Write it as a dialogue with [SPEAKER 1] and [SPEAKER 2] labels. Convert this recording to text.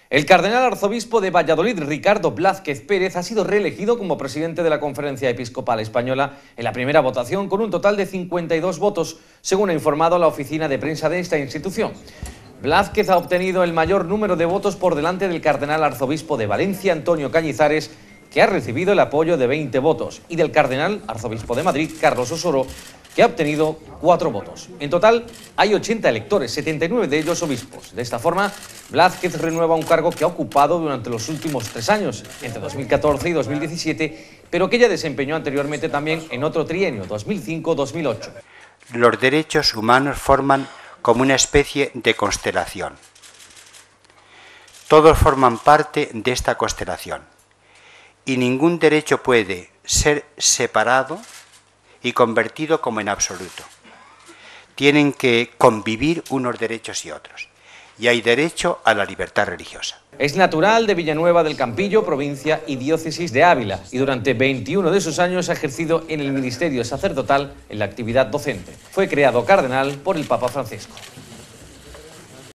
[SPEAKER 1] El cardenal arzobispo de Valladolid, Ricardo Blázquez Pérez, ha sido reelegido como presidente de la Conferencia Episcopal Española en la primera votación con un total de 52 votos, según ha informado la oficina de prensa de esta institución. Blázquez ha obtenido el mayor número de votos por delante del cardenal arzobispo de Valencia, Antonio Cañizares, que ha recibido el apoyo de 20 votos, y del cardenal arzobispo de Madrid, Carlos Osoro, que ha obtenido 4 votos. En total, hay 80 electores, 79 de ellos obispos. De esta forma, Blázquez renueva un cargo que ha ocupado durante los últimos 3 años, entre 2014 y 2017, pero que ya desempeñó anteriormente también en otro trienio, 2005-2008.
[SPEAKER 2] Los derechos humanos forman como una especie de constelación. Todos forman parte de esta constelación y ningún derecho puede ser separado y convertido como en absoluto. Tienen que convivir unos derechos y otros. Y hay derecho a la libertad religiosa.
[SPEAKER 1] Es natural de Villanueva del Campillo, provincia y diócesis de Ávila, y durante 21 de sus años ha ejercido en el ministerio sacerdotal en la actividad docente. Fue creado cardenal por el Papa Francisco.